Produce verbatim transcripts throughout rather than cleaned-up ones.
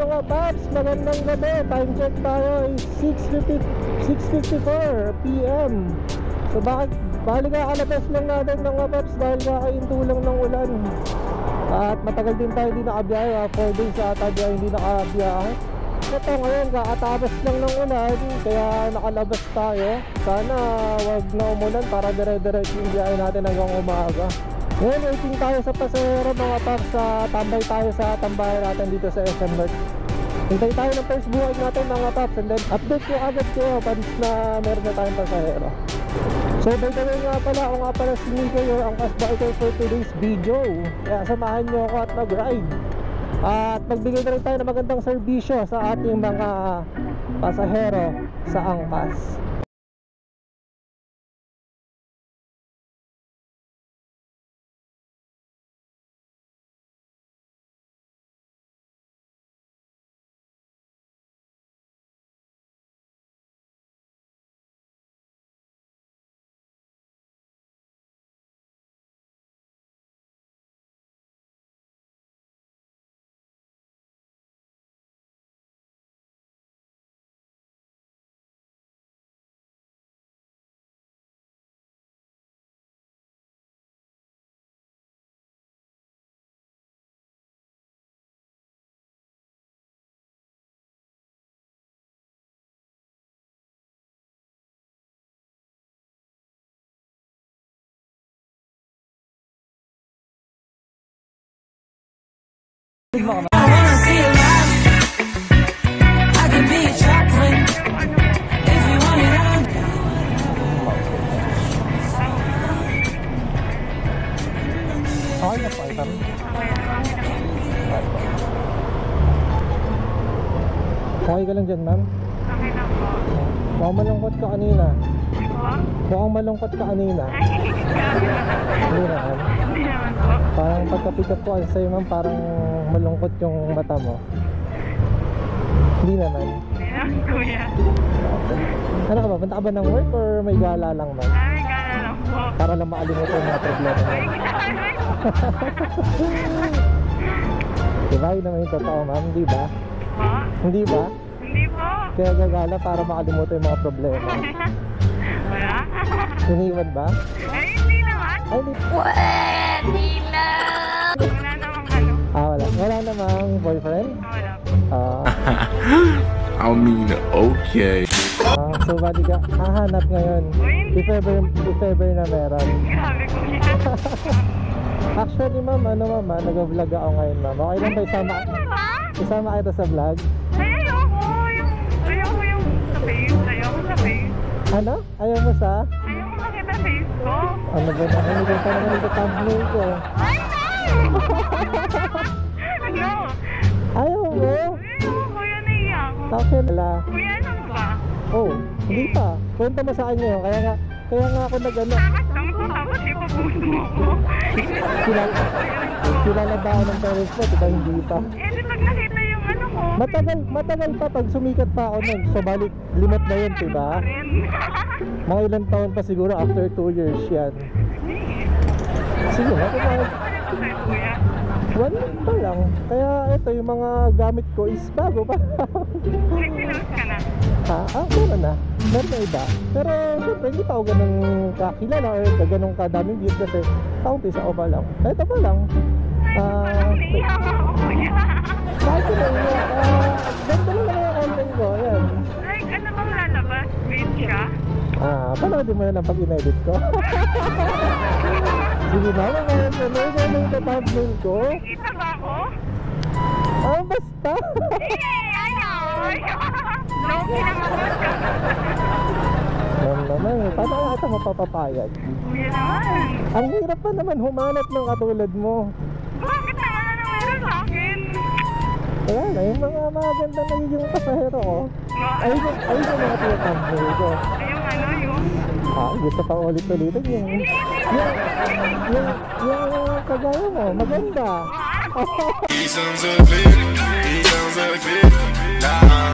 mga paps, magandang gabi. Time check tayo is six fifty-four p m So bakit, bali kakalabas lang natin mga paps dahil kakainto lang ng ulan. At matagal din tayo hindi nakabiyahe, four days ata biyahe hindi nakabiyahe. Ito ngayon kakatapos lang ng ulan, kaya nakalabas tayo. Sana wag na umulan para dire-diretso yung biyahe natin hanggang umaga. Ngayon waiting tayo sa pasahero mga paps, sa tambay tayo sa tambayan natin dito sa S M North. Hintay tayo ng first buhay natin mga paps, and then update ko agad kayo panis na meron na tayong pasahero. So by the way nga pala, ako nga pala si Nico, your angkas biker for today's video. Kaya samahan nyo ako at mag-ride at magbigay na rin tayo ng magandang serbisyo sa ating mga pasahero sa angkas. Okay ka lang dyan, ma'am? Okay lang po. Mukhang malungkot ka kanina. Po? Mukhang malungkot ka kanina. Hindi naman. Hindi naman po. Parang pagka-pick up ko sa'yo, ma'am, parang malungkot yung mata mo. Hindi naman. Hindi naman, kuya. Ano ka ba? Punta ka ba ng work or may gala lang, ma'am? Ay, gala lang po. Para lang makalimutan yung mga problema mo. Ay, gala. Diba? Yun naman yung totoo, ma'am. Hindi ba? Po? Hindi ba? Hindi po. Kaya gagala para makalimutan yung mga problema. Wala? Iniwan ba? Ay, hindi naman. Ay, hindi. Pwede na. Wala namang ano. Ah, wala. Wala namang boyfriend? Wala po. Ah. I mean, okay. Ah, so bali ka hahanap ngayon. If ever, if ever na meron. Grabe, kuya. Actually, ma'am, ano ma'am, ah, nag-vlog ako ngayon, ma'am. Okay lang ba isama? Isama kita sa vlog? Ay, ayoko. Yung, ayoko yung sa face. Ayoko sa face. Ano? Ayaw mo sa? Ayoko makita face ko. Ano ba na? Ano ba na naman yung thumbnail ko? Ay, no! No! Ayaw mo? Ayoko, kuya, naiya ako. Actually, wala. Kuya, ano ba? Oh, hindi pa. Kwento mo sa akin yun. Kaya nga, kaya nga ako nag-ano. Takas lang ito, tapos ipapost mo ako. Kilala, kilala ba ako ng parents mo? Diba hindi pa? Eh, di pag nakita yung ano ko. Matagal, matagal pa pag sumikat pa ako nun. So balik, limot na yun, diba? Rin. Mga ilang taon pa siguro after two years yan. Sige, ako mga Ano sa'yo, kuya? one month pa lang. Kaya ito, yung mga gamit ko is bago pa. Nag-close ka na. Ha? Ah, meron na. Meron na iba. Pero syempre, hindi pa ako ganun kakilala or ganun kadaming views kasi kaunti sa opa lang. Ito pa lang. Ah, Naiya ako, kuya. kahit ko na iya, ah, ganda lang naman yung content ko. Ayan. Like, ano bang lalabas? Wait siya? Ah, panoodin mo na lang pag in-edit ko. Sige na, mga ano, ano yung thumbnail ko? Kita ba ako? Ah, basta. Eh, ayaw. Loki naman ako. Alam naman, paano ata mapapapayag? Kuya naman. Ang hirap pa naman humanap ng katulad mo. Bakit naman ano meron sa akin? Kaya na, yung mga maganda nagiging pasahero ko. Ayun yung, ayun yung mga tinatambol ko. Yung ano, yung... Ah, gusto pa ulit-ulitin yung... Yung, yung, yung kagaya mo, maganda. He sounds ugly. He sounds ugly. Nah.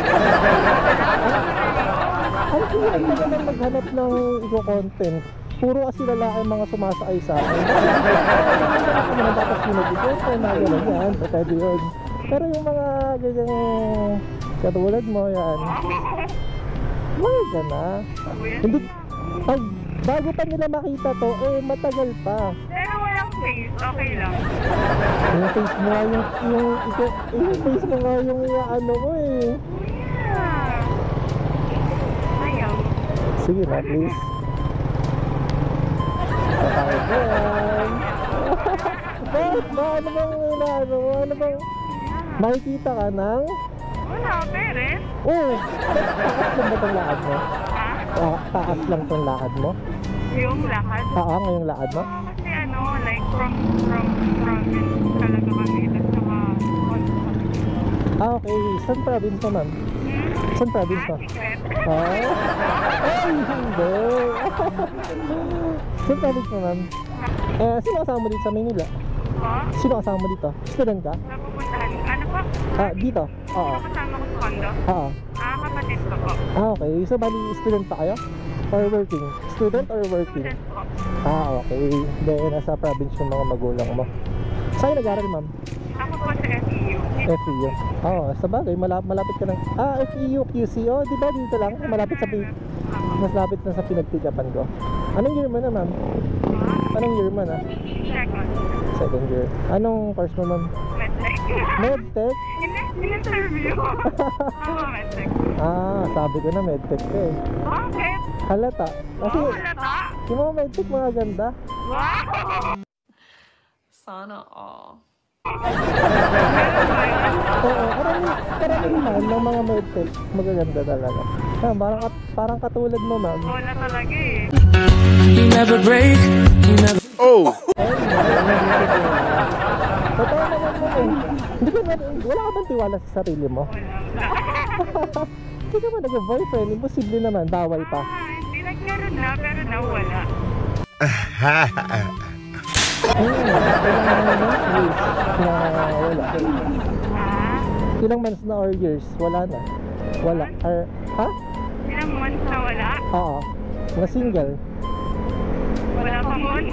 Ano kaya ang naman maghanap ng eco-content? Puro kasi lalaki ang mga sumasakay sa akin. Ano naman dapat sinag-iko? Kaya na gano'n yan. Pwede yun. Pero yung mga ganyang katulad mo yan, wala ka na. Hindi, pag bago pa nila makita to, eh matagal pa. Pero walang face, okay lang. Yung face mo nga yung, yung, yung, yung face mo nga yung ano mo eh. Yeah. Ayaw. Sige na, please. Patawag mo yan. Bakit ba? Ano bang inaano mo? Ano bang makikita ka ng? Wala, pere. Oo. Taas lang ba itong lakad mo? Ha? Ta- Taas lang itong lakad mo? Yung lakad. Oo, ngayong lakad mo? Oo, kasi ano, like from, from province talaga kami. Tapos saka, Ah, okay. Saan province mo, ma'am? Saan province mo? secret. Ah? Ay, hindi. Saan province mo, ma'am? Eh, sino kasama mo dito sa Maynila? Po? Sino kasama mo dito? Student ka? Napupuntahan. Ano po? Ah, dito? Oo. Sino kasama ko sa condo? Oo. Ah, kapatid ko po. Ah, okay. So, bali, student pa kayo? Or working? Student or working? Student po. Ah, okay. Dahil nasa province yung mga magulang mo. Saan nag-aaral, ma'am? Ako po sa F E U. F E U. Oo, oh, sa bagay, malapit, malapit ka ng... Ah, F E U, Q C. Oh, di ba dito lang? Malapit sa... pi- Mas lapit na sa pinagpigapan ko. Anong year mo na, ma'am? Anong year mo na? Second. Second year. Anong course mo, ma'am? Medtech. Medtech? In-interview. Oo, medtech. Ah, sabi ko na medtech ka eh. Bakit? Halata. Kasi Oo, halata. yung mga medtech mga ganda. Wow! Sana all. Meron ba yun? Oo, karamihan karamihan ng mga medtech magaganda talaga. Ah, parang, kat- parang katulad mo, ma'am. Wala talaga eh. You never break, you never Oh, Ay, totoo naman mo eh. Hindi ka man, wala ka bang tiwala sa sarili mo? Wala. Hindi ka ba nag-boyfriend? Imposible naman, bawal pa. Ah, hindi nagkaroon na, pero nawala. Hmm, ilang months, years na wala. Ah? Ilang months na or years, wala na. Wala. Or, ha? Ilang months na wala? Oo. Na single. Wala pang months.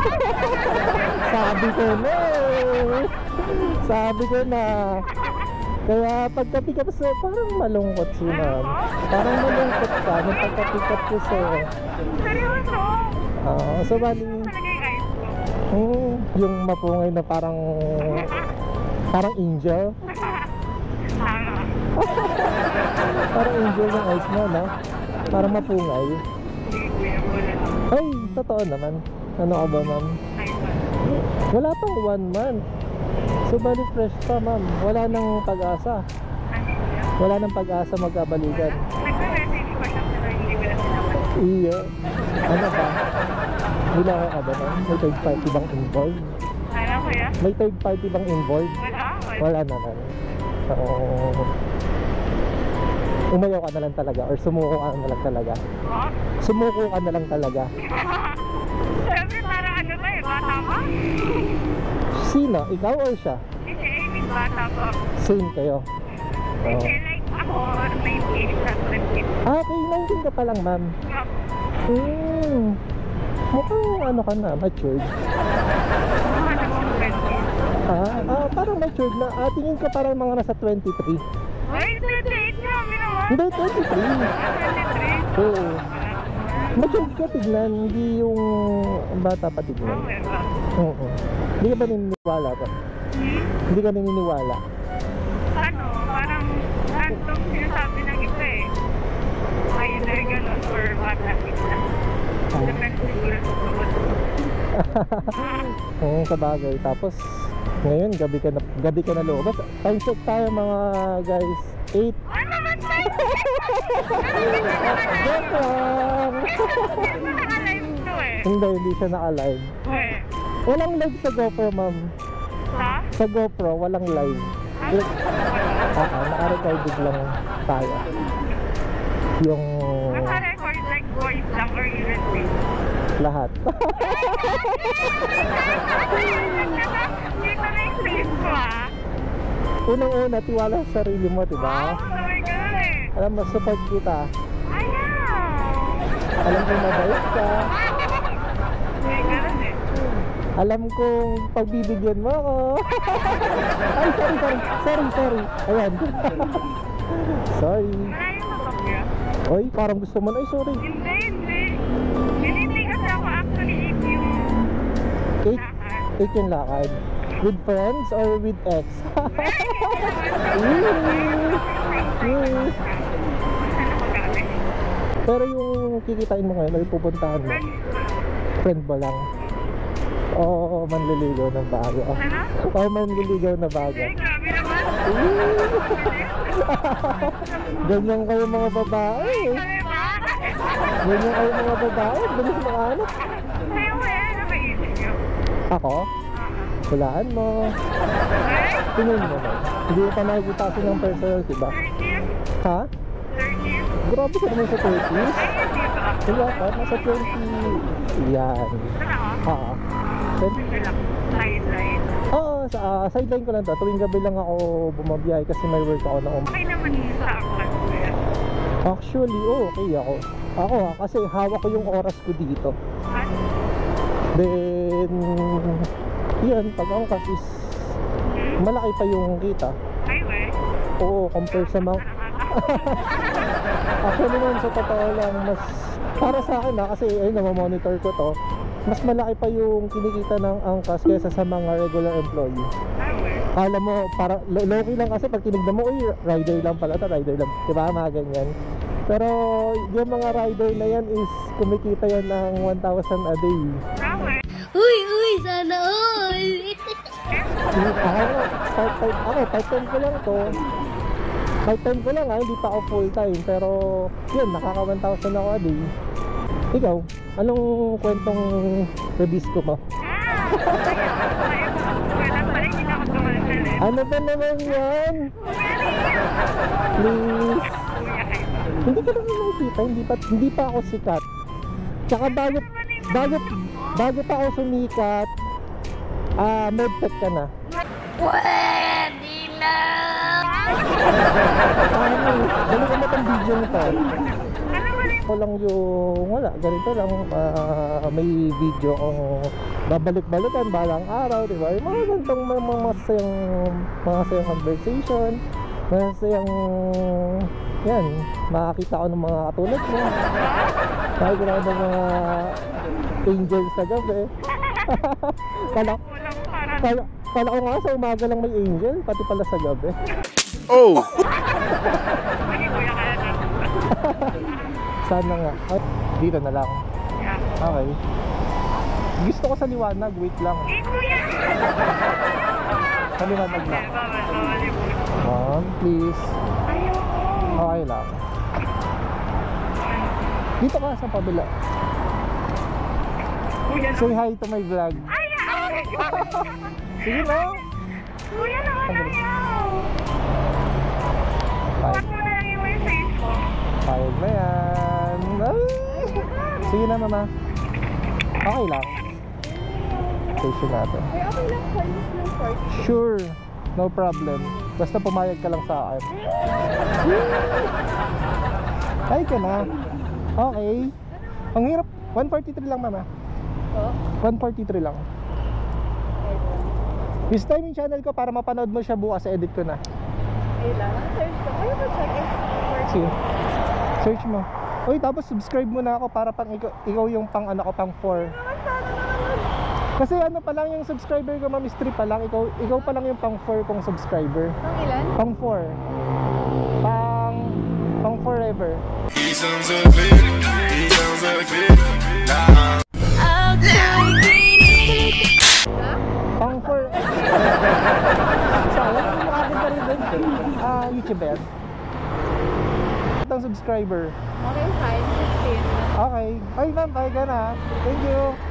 Sabi ko na eh. Sabi ko na. Kaya pagka-pick up sa, parang malungkot si ma'am. Parang malungkot ka nung pagka-pick up ko sa. Seryoso? Oo, so bali, Talaga yung eyes ko. hmm, yung mapungay na parang, parang angel. Tama. Parang angel yung eyes mo, no? Parang mapungay. Hindi, kuya, wala lang. Ay, totoo naman. Ano ka ba, ma'am? Eyes ko. Wala pang one month. So bali fresh pa, ma'am. Wala nang pag-asa. Ano yun? Wala nang pag-asa magkabalikan. Nagme-message ko siya pero hindi ko na sinabat. Iyo. Ano ba? Niloko ka ba, ma'am? May third party bang involved? Ano kuya? May third party bang involved? Wala? Wala. Wala naman. So, umayaw ka na lang talaga or sumuko ka na lang talaga. Oh? Sumuko ka na lang talaga. Siyempre parang ano ba eh, bata pa? Sino? Ikaw or siya? Kasi Amy, bata pa. Same kayo. Oo. Kasi like ako, nineteen, sa twenty. Ah, okay. nineteen ka pa lang, ma'am. Hmm. Mukhang ano ka na, matured. Mga namang twenty. Ah, ah, parang matured na. Ah, tingin ka parang mga nasa twenty-three. Ay, twenty-eight grabe naman. Hindi, twenty-three. Ah, twenty-three? Oo. Matured ka tignan, hindi yung bata pa tignan. Okay ba? Oo. Hindi ka ba naniniwala ba? Hmm? Hindi ka naniniwala. Ano, parang random sinasabi ng iba eh. Either ganun or bata kita. Depende siguro sa tungkol. Oo, sa bagay. Tapos, ngayon, gabi ka na, gabi ka na lumabas. Time check tayo mga guys. eight. Ano naman ba? Joke lang! Hindi naka-live to eh. Hindi, hindi siya naka-live. Eh, Walang live sa GoPro, ma'am. sa? Sa GoPro, walang live. Ano? Ah, ah, naka-recorded lang tayo. Yung Naka-record like voice lang or even face. lahat. Dito na yung face ko ah. Unang-una, tiwala sa sarili mo, Wow, diba? sabi ka eh. Alam mo, support kita. Ayaw. Alam ko mabait ka. May ganun eh. Alam kong pagbibigyan mo ako. Ay, sorry, sorry. Sorry, sorry. Ayan. Sorry. Malayo na ba kuya? Oy, parang gusto mo na. Ay, sorry. Hindi, hindi. Hindi kasi ako actually if yung Eight, eight yung lakad. With friends or with ex? Pero yung kikitain mo ngayon, ay pupuntahan mo. Friend mo lang. Oo, manliligaw ng bago. Ano? Oo, manliligaw na bago. Ay, grabe naman. Ganyan kayo mga babae. Grabe ba? Ganyan kayo mga babae. Bilis mga anak. Ayaw mo yan. Ano maisip niyo? Ako? Walaan mo. Ay, Tingin mo na. Hindi mo pa nakikita kasi ng personality ba? thirtieth? Ha? thirtieth? Grabe ka naman sa thirties. Ay, hindi ba? Wala ka, nasa twenty. Yan. Ano ako? Ha? twenty. Hindi lang. Sideline. Oo, sa ah, sideline ko lang to. Tuwing gabi lang ako bumabiyahe kasi may work ako na um. Okay naman yun sa angkas ko yan. Actually, oh, okay ako. Ako ha, kasi hawak ko yung oras ko dito. At, Then, yan, pag angkas is malaki pa yung kita. ay, we. Oo, compare sa mga... Actually naman sa totoo lang, mas... Para sa akin ha, kasi ayun, namamonitor ko to. Mas malaki pa yung kinikita ng angkas kaysa sa mga regular employee. Ay, we. Kala mo, para lo- low-key lang kasi pag tinignan mo, uy, rider lang pala to, rider lang. Diba, mga ganyan. Pero yung mga rider na yan is kumikita yan ng one thousand a day. Ah, we. Uy, uy, sana all! Ako, part time, ako, part time ko lang to. Part time ko lang ha, hindi pa ako full time. Pero yun, nakaka one thousand ako a day. Ikaw, anong kwentong release ko mo? Ah! Ay, wala pala, hindi na ako tumagal eh. Ano ba naman yan? Please. Kuya kayo. Hindi ka naman nakikita, hindi pa, hindi pa ako sikat. Tsaka bago, bago, bago pa ako sumikat, ah, medtech ka na. Pwede na! Ano, dali ko na itong video nito. Ano ba rin? Ako lang yung, wala, ganito lang, ah, may video kong babalik-balikan balang araw, di ba? Yung mga ganitong mga, mga masayang, mga masayang conversation, masayang, yan, makakita ko ng mga katulad mo. Makikita ko ng mga angels sa gabi. Kala, Walang para. kala, kala ko nga sa umaga lang may angel, pati pala sa gabi. Oh! Sige, kuya kaya na. Sana nga. Ay, dito na lang. Yeah. Okay. Gusto ko sa liwanag, wait lang. Eh, kuya! Sa liwanag Eh, lang. bawal, bawal yung kuya. Ma'am, please. Ayoko. Okay lang. Dito ka sa pabila. Kuya Say naman. hi to my vlog. Ay, ay! Sige na. Kuya naman ayaw. Bye. Huwag mo na lang yung may face ko. Payag na yan. Ay. Sige na, mama. Okay lang. Station natin. Ay, okay lang. Service ng party. Sure. No problem. Basta pumayag ka lang sa akin. Ay ka na. Okay. Ang hirap. one forty-three lang, mama. one forty-three lang. This time yung channel ko para mapanood mo siya bukas, edit ko na. Kailangan search ko. Kaya ba check it? Sige. Search mo. Uy, tapos subscribe mo na ako para pang ikaw, ikaw yung pang ano ko, pang four. Kasi ano pa lang yung subscriber ko, ma'am, is three pa lang. Ikaw, ikaw pa lang yung pang four kong subscriber. Ang ilan? Pang four. Pang, pang forever. He sounds ugly. He sounds ugly. Nah. Pang four. So, alam mo yung akin pa rin doon. Ah, YouTuber. Itong subscriber. Okay, fine. fifteen. Okay. Ay, ma'am, bye ka na. Thank you.